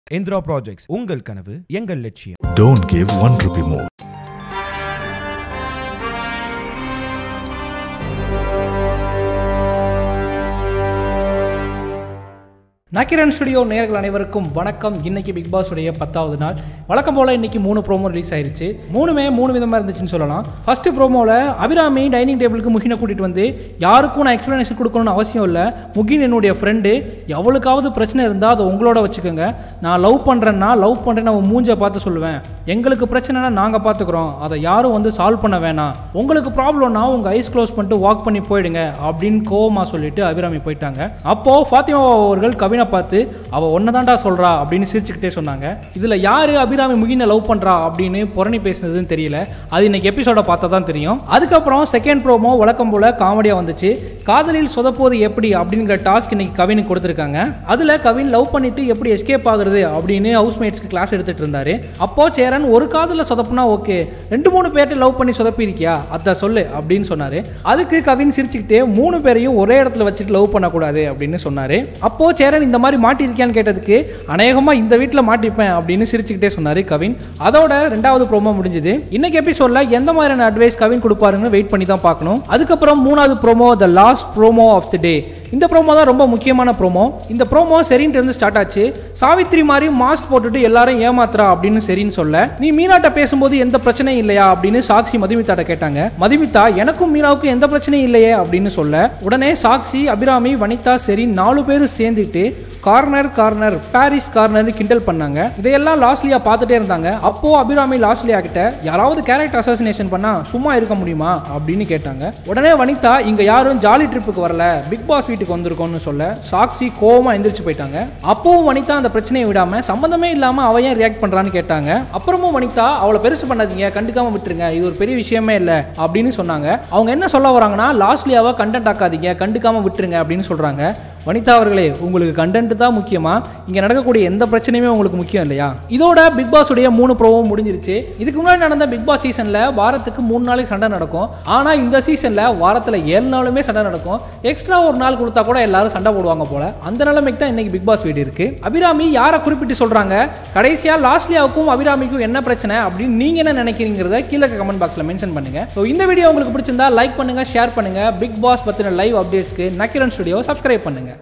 Indra Projects, உங்கள் கனவு எங்கள் லட்சியம். Don't give 1 rupee more. Nakkheeran studio நேயர்கள் அனைவருக்கும் வணக்கம். இன்னைக்கு பிக் பாஸ் உடைய 10வது நாள். வழக்கம் போல இன்னைக்கு 3 ப்ரோமோ ரிலீஸ் ஆயிருச்சு. 3 விதமா இருந்துச்சுன்னு சொல்லலாம். ஃபர்ஸ்ட் ப்ரோமோல அபிராமி டைனிங் டேபிளுக்கு முகினை கூட்டிட்டு வந்து யாருக்கும் நான் எக்ஸ்பிளனேஷன் கொடுக்கணும்னு அவசியம் இல்லை, முகின் என்னுடைய ஃப்ரெண்டு, எவளுக்காவது பிரச்சனை இருந்தால் அதை உங்களோட வச்சுக்கோங்க, நான் லவ் பண்ணுறேன்னு அவன் மூஞ்சை பார்த்து சொல்லுவேன், எங்களுக்கு பிரச்சனைனா நாங்கள் பார்த்துக்குறோம், அதை யாரும் வந்து சால்வ் பண்ண வேணாம், உங்களுக்கு ப்ராப்ளம்னா உங்கள் ஐஸ் க்ளோஸ் பண்ணிட்டு வாக் பண்ணி போயிடுங்க அப்படின்னு கோவமாக சொல்லிட்டு அபிராமி போயிட்டாங்க. அப்போ ஃபாத்திமா அவர்கள் கவின் பார்த்து அவ ஒன்னதான்டா சொல்றா அப்படின்னு சிரிச்சுக்கிட்டே சொன்னாங்க. இதுல யாரு அபிராமி முகினை லவ் பண்றா அப்படின்னு புரணி பேசுனதுன்னு தெரியல, அது இன்னைக்கு எபிசோட பார்த்தா தான் தெரியும். அதுக்கப்புறம் செகண்ட் ப்ரோமோ வழக்கம் போல காமெடியா வந்துச்சு. காதலில் சொதப்போது எப்படி அப்படிங்கிற டாஸ்க் இன்னைக்கு கவினுக்கு கொடுத்துருக்காங்க. அதுல கவின் லவ் பண்ணிட்டு எப்படி எஸ்கேப் ஆகுறது அப்படின்னு ஹவுஸ்மேட்ஸ்க்கு கிளாஸ் எடுத்துட்டு இருந்தாரு. அப்போ சேரன் ஒரு காதல சொதப்புனா ஓகே, 2-3 பேர்ட்ட லவ் பண்ணி சொதப்பி இருக்கியா அத சொல்லு அப்படின்னு சொன்னாரு. அதுக்கு கவின் சிரிச்சுக்கிட்டே 3 பேரையும் ஒரே இடத்துல வச்சுட்டு லவ் பண்ணக்கூடாது அப்படின்னு சொன்னாரு. அப்போ சேரன் இந்த மாதிரி மாட்டிருக்கியான்னு கேட்டதுக்கு அநேகமா இந்த வீட்டில் மாட்டிப்பேன் அப்படின்னு சிரிச்சுக்கிட்டே சொன்னாரு கவின். அதோட 2வது ப்ரோமோ முடிஞ்சது. இன்னைக்கு எபிசோட்ல எந்த மாதிரியான அட்வைஸ் கவின் கொடுப்பாருன்னு வெயிட் பண்ணி தான் பார்க்கணும். அதுக்கப்புறம் 3வது promo, the last promo of the day. இந்த ப்ரோமோ தான் ரொம்ப முக்கியமான ப்ரோமோ. இந்த ப்ரோமோ செரின்ட்டு இருந்து ஸ்டார்ட் ஆச்சு. சாவித்ரி மாதிரி மாஸ்க் போட்டுட்டு எல்லாரும் ஏமாத்துறா அப்படின்னு செரின்னு சொல்ல, நீ மீனாட்ட பேசும்போது எந்த பிரச்சனையும் இல்லையா அப்படின்னு சாக்சி மதுமிதாட்ட கேட்டாங்க. மதுமிதா எனக்கும் மீனாவுக்கும் எந்த பிரச்சனையும் இல்லையே அப்படின்னு சொல்ல, உடனே சாக்சி, அபிராமி, வனிதா, செரின் 4 பேரும் சேர்ந்துட்டு கார்னர் பாரிஸ் கார்னர் கிண்டல் பண்ணாங்க. இதையெல்லாம் லாஸ்ட்லியா பார்த்துட்டே இருந்தாங்க. அப்போ அபிராமி லாஸ்ட்லியா கிட்ட யாராவது கேரக்டர் அசாசினேஷன் பண்ணா சும்மா இருக்க முடியுமா அப்படின்னு கேட்டாங்க. உடனே வனிதா இங்க யாரும் ஜாலி ட்ரிப்புக்கு வரல, பிக் பாஸ் வீட்டுக்கு வந்திருக்கோம்னு சொல்ல சாக்சி கோவமா எந்திரிச்சு போயிட்டாங்க. அப்பவும் வனிதா அந்த பிரச்சனையை விடாம சம்பந்தமே இல்லாம அவ ஏன் ரியாக்ட் பண்றான்னு கேட்டாங்க. அப்புறமும் வனிதா அவளை பெருசு பண்ணாதீங்க, கண்டுக்காம விட்டுருங்க, இது ஒரு பெரிய விஷயமே இல்லை அப்படின்னு சொன்னாங்க. அவங்க என்ன சொல்ல வராங்கன்னா லாஸ்ட்லியாவை கண்டென்ட் ஆக்காதீங்க, கண்டுக்காம விட்டுருங்க அப்படின்னு சொல்றாங்க. வனிதா அவர்களே, உங்களுக்கு கண்டென்ட் தான் முக்கியமா, இங்க நடக்கக்கூடிய எந்த பிரச்சனையுமே உங்களுக்கு முக்கியம் இல்லையா? இதோட பிக் பாஸ் உடைய 3 ப்ரோமோ முடிஞ்சிருச்சு. இதுக்கு முன்னாடி நடந்த பிக் பாஸ் சீசன்ல வாரத்துக்கு 3 நாளைக்கு சண்டை நடக்கும். ஆனா இந்த சீசன்ல வாரத்துல 7 நாளுமே சண்டை நடக்கும். எக்ஸ்ட்ரா ஒரு நாள் கொடுத்தா கூட எல்லாரும் சண்டை போடுவாங்க போல. அந்த நிலைமைக்கு தான் இன்னைக்கு பிக் பாஸ் வீடு இருக்கு. அபிராமி யாரை குறிப்பிட்டு சொல்றாங்க, கடைசியா லாஸ்ட்லியாவுக்கும் அபிராமிக்கும் என்ன பிரச்சனை அப்படின்னு நீங்க என்ன நினைக்கிறீங்கிறத கீழே கமெண்ட் பாக்ஸ்ல மென்ஷன் பண்ணுங்க. ஸோ இந்த வீடியோ உங்களுக்கு பிடிச்சிருந்தா லைக் பண்ணுங்க, ஷேர் பண்ணுங்க. பிக் பாஸ் பத்தின லைவ் அப்டேட்ஸ்க்கு நக்கிரன் ஸ்டுடியோ சப்ஸ்கிரைப் பண்ணுங்க.